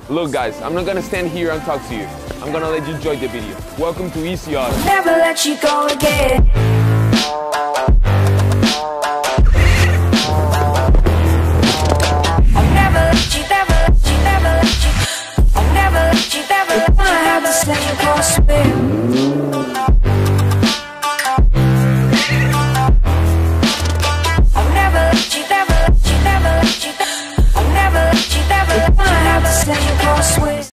Look guys, I'm not gonna stand here and talk to you. I'm gonna let you enjoy the video. Welcome to Easy Auto. Never let you go again.